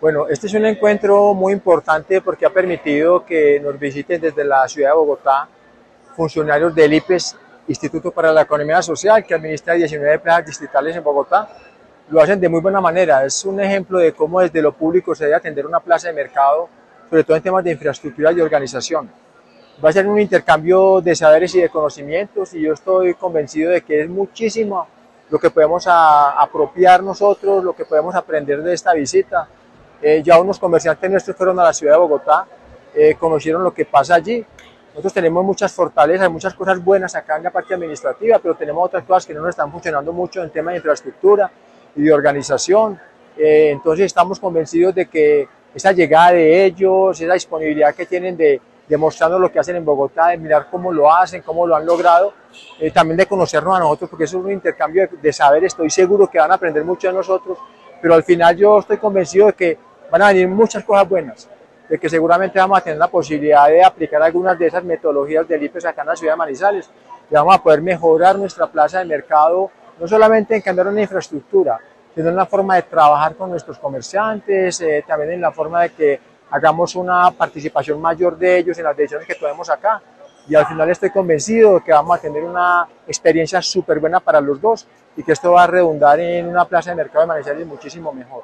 Bueno, este es un encuentro muy importante porque ha permitido que nos visiten desde la ciudad de Bogotá funcionarios del IPES, Instituto para la Economía Social, que administra 19 plazas distritales en Bogotá. Lo hacen de muy buena manera. Es un ejemplo de cómo desde lo público se debe atender una plaza de mercado, sobre todo en temas de infraestructura y organización. Va a ser un intercambio de saberes y de conocimientos, y yo estoy convencido de que es muchísimo lo que podemos apropiar nosotros, lo que podemos aprender de esta visita. Ya unos comerciantes nuestros fueron a la ciudad de Bogotá, conocieron lo que pasa allí. Nosotros tenemos muchas fortalezas, muchas cosas buenas acá en la parte administrativa, pero tenemos otras cosas que no nos están funcionando mucho en tema de infraestructura y de organización. Entonces estamos convencidos de que esa llegada de ellos, esa disponibilidad que tienen de mostrarnos lo que hacen en Bogotá, de mirar cómo lo hacen, cómo lo han logrado, también de conocernos a nosotros, porque eso es un intercambio de saber. Estoy seguro que van a aprender mucho de nosotros, pero al final yo estoy convencido de que van a venir muchas cosas buenas, de que seguramente vamos a tener la posibilidad de aplicar algunas de esas metodologías del IPES acá en la ciudad de Manizales, y vamos a poder mejorar nuestra plaza de mercado, no solamente en cambiar una infraestructura, sino en la forma de trabajar con nuestros comerciantes, también en la forma de que hagamos una participación mayor de ellos en las decisiones que tomemos acá. Y al final estoy convencido de que vamos a tener una experiencia súper buena para los dos, y que esto va a redundar en una plaza de mercado de Manizales muchísimo mejor.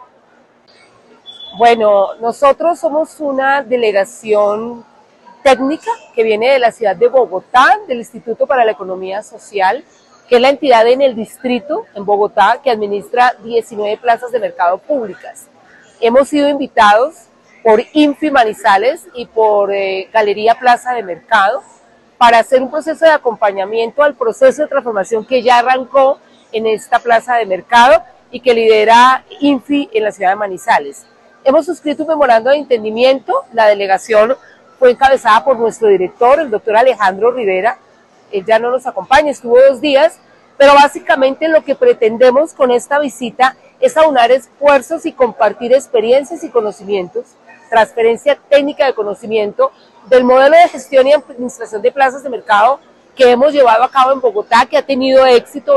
Bueno, nosotros somos una delegación técnica que viene de la ciudad de Bogotá, del Instituto para la Economía Social, que es la entidad en el distrito, en Bogotá, que administra 19 plazas de mercado públicas. Hemos sido invitados por INFI Manizales y por Galería Plaza de Mercado para hacer un proceso de acompañamiento al proceso de transformación que ya arrancó en esta plaza de mercado y que lidera INFI en la ciudad de Manizales. Hemos suscrito un memorando de entendimiento. La delegación fue encabezada por nuestro director, el doctor Alejandro Rivera. Él ya no nos acompaña, estuvo 2 días, pero básicamente lo que pretendemos con esta visita es aunar esfuerzos y compartir experiencias y conocimientos, transferencia técnica de conocimiento del modelo de gestión y administración de plazas de mercado que hemos llevado a cabo en Bogotá, que ha tenido éxito.